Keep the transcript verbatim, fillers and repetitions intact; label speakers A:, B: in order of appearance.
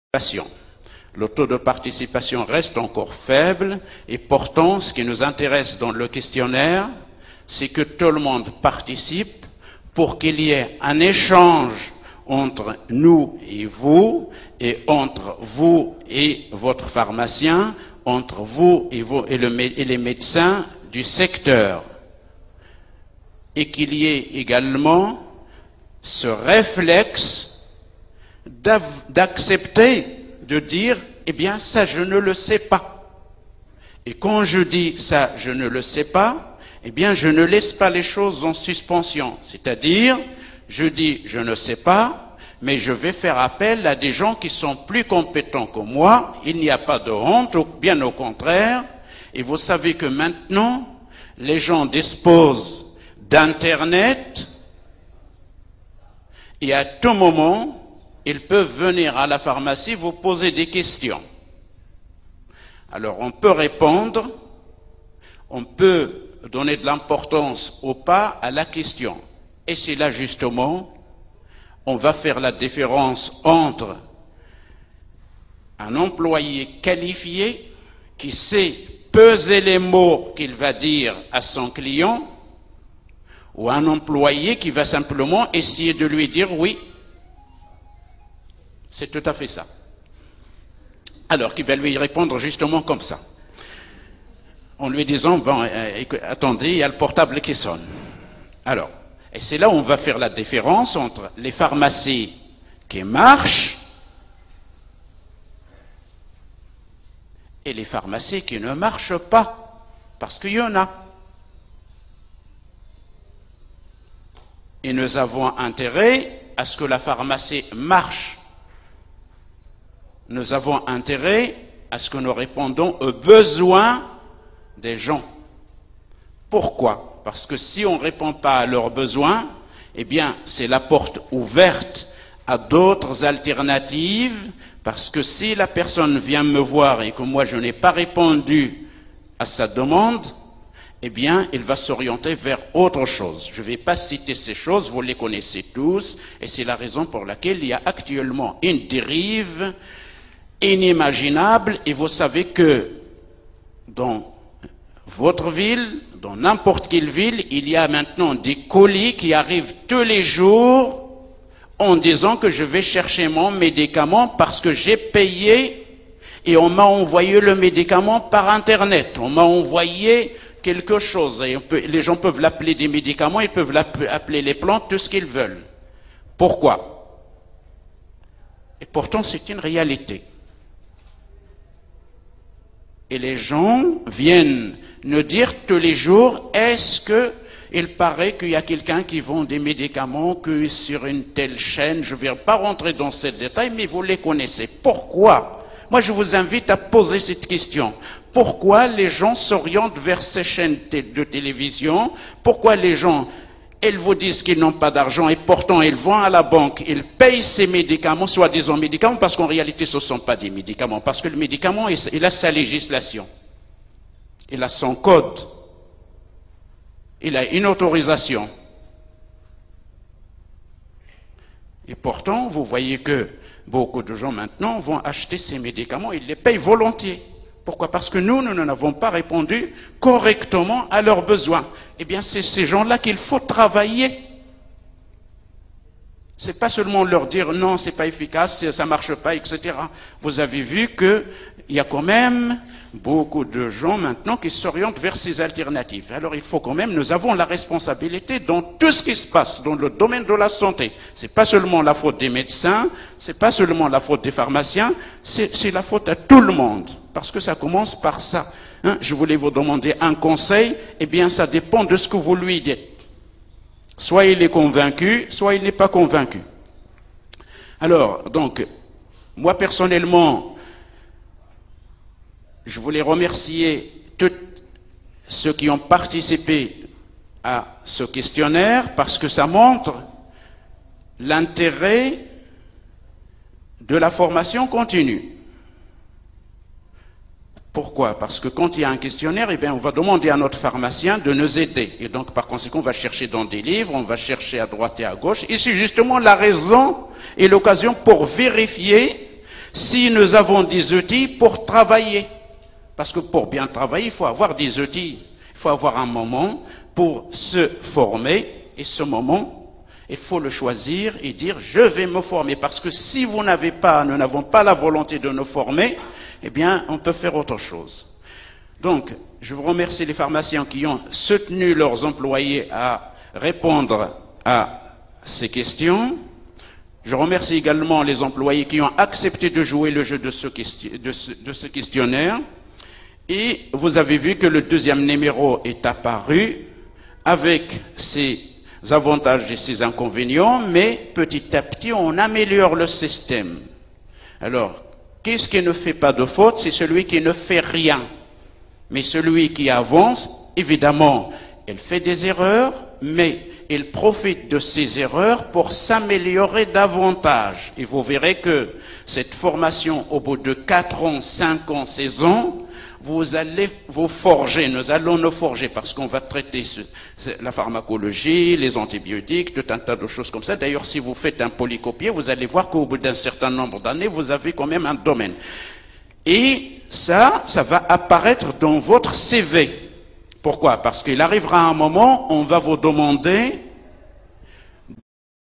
A: participation. Le taux de participation reste encore faible et pourtant, ce qui nous intéresse dans le questionnaire, c'est que tout le monde participe pour qu'il y ait un échange entre nous et vous, et entre vous et votre pharmacien, entre vous et, vous et, le, et les médecins du secteur. Et qu'il y ait également ce réflexe d'accepter de dire, eh bien, ça, je ne le sais pas. Et quand je dis ça, je ne le sais pas, eh bien, je ne laisse pas les choses en suspension. C'est-à-dire, je dis, je ne sais pas, mais je vais faire appel à des gens qui sont plus compétents que moi. Il n'y a pas de honte, bien au contraire. Et vous savez que maintenant, les gens disposent d'Internet et à tout moment, ils peuvent venir à la pharmacie vous poser des questions. Alors on peut répondre, on peut donner de l'importance ou pas à la question. Et c'est là justement, on va faire la différence entre un employé qualifié qui sait peser les mots qu'il va dire à son client ou un employé qui va simplement essayer de lui dire oui. C'est tout à fait ça. Alors, qui va lui répondre justement comme ça. En lui disant, bon, euh, attendez, il y a le portable qui sonne. Alors, et c'est là où on va faire la différence entre les pharmacies qui marchent et les pharmacies qui ne marchent pas. Parce qu'il y en a. Et nous avons intérêt à ce que la pharmacie marche. Nous avons intérêt à ce que nous répondons aux besoins des gens. Pourquoi? Parce que si on ne répond pas à leurs besoins, eh bien, c'est la porte ouverte à d'autres alternatives, parce que si la personne vient me voir et que moi je n'ai pas répondu à sa demande, eh bien, il va s'orienter vers autre chose. Je ne vais pas citer ces choses, vous les connaissez tous, et c'est la raison pour laquelle il y a actuellement une dérive inimaginable, et vous savez que dans votre ville, dans n'importe quelle ville, il y a maintenant des colis qui arrivent tous les jours en disant que je vais chercher mon médicament parce que j'ai payé et on m'a envoyé le médicament par Internet. On m'a envoyé quelque chose. Et on peut, les gens peuvent l'appeler des médicaments, ils peuvent l'appeler les plantes, tout ce qu'ils veulent. Pourquoi? Et pourtant, c'est une réalité. Et les gens viennent nous dire tous les jours, est-ce que il paraît qu'il y a quelqu'un qui vend des médicaments que sur une telle chaîne, je ne vais pas rentrer dans ces détails, mais vous les connaissez. Pourquoi? Moi, je vous invite à poser cette question. Pourquoi les gens s'orientent vers ces chaînes de télévision? Pourquoi les gens, ils vous disent qu'ils n'ont pas d'argent et pourtant ils vont à la banque, ils payent ces médicaments, soi-disant médicaments, parce qu'en réalité ce ne sont pas des médicaments, parce que le médicament, il a sa législation, il a son code, il a une autorisation. Et pourtant, vous voyez que beaucoup de gens maintenant vont acheter ces médicaments, ils les payent volontiers. Pourquoi? Parce que nous, nous n'avons pas répondu correctement à leurs besoins. Eh bien, c'est ces gens-là qu'il faut travailler. C'est pas seulement leur dire non, c'est pas efficace, ça marche pas, et cetera. Vous avez vu qu'il y a quand même beaucoup de gens maintenant qui s'orientent vers ces alternatives. Alors il faut quand même, nous avons la responsabilité dans tout ce qui se passe dans le domaine de la santé. C'est pas seulement la faute des médecins, c'est pas seulement la faute des pharmaciens, c'est la faute à tout le monde. Parce que ça commence par ça. Hein, je voulais vous demander un conseil, eh bien ça dépend de ce que vous lui dites. Soit il est convaincu, soit il n'est pas convaincu. Alors, donc, moi personnellement, je voulais remercier tous ceux qui ont participé à ce questionnaire parce que ça montre l'intérêt de la formation continue. Pourquoi? Parce que quand il y a un questionnaire, eh bien, on va demander à notre pharmacien de nous aider. Et donc, par conséquent, on va chercher dans des livres, on va chercher à droite et à gauche. Et c'est justement la raison et l'occasion pour vérifier Si nous avons des outils pour travailler, parce que pour bien travailler, il faut avoir des outils, il faut avoir un moment pour se former, et ce moment, il faut le choisir et dire « je vais me former ». Parce que si vous n'avez pas, nous n'avons pas la volonté de nous former, eh bien, on peut faire autre chose. Donc, je vous remercie les pharmaciens qui ont soutenu leurs employés à répondre à ces questions. Je remercie également les employés qui ont accepté de jouer le jeu de ce, de ce, de ce questionnaire. Et vous avez vu que le deuxième numéro est apparu avec ses avantages et ses inconvénients, mais petit à petit, on améliore le système. Alors, qu'est-ce qui ne fait pas de faute? C'est celui qui ne fait rien. Mais celui qui avance, évidemment, il fait des erreurs, mais il profite de ces erreurs pour s'améliorer davantage. Et vous verrez que cette formation, au bout de quatre ans, cinq ans, seize ans, vous allez vous forger, nous allons nous forger, parce qu'on va traiter ce, la pharmacologie, les antibiotiques, tout un tas de choses comme ça. D'ailleurs, si vous faites un polycopier, vous allez voir qu'au bout d'un certain nombre d'années, vous avez quand même un domaine. Et ça, ça va apparaître dans votre C V. Pourquoi? Parce qu'il arrivera un moment, on va vous demander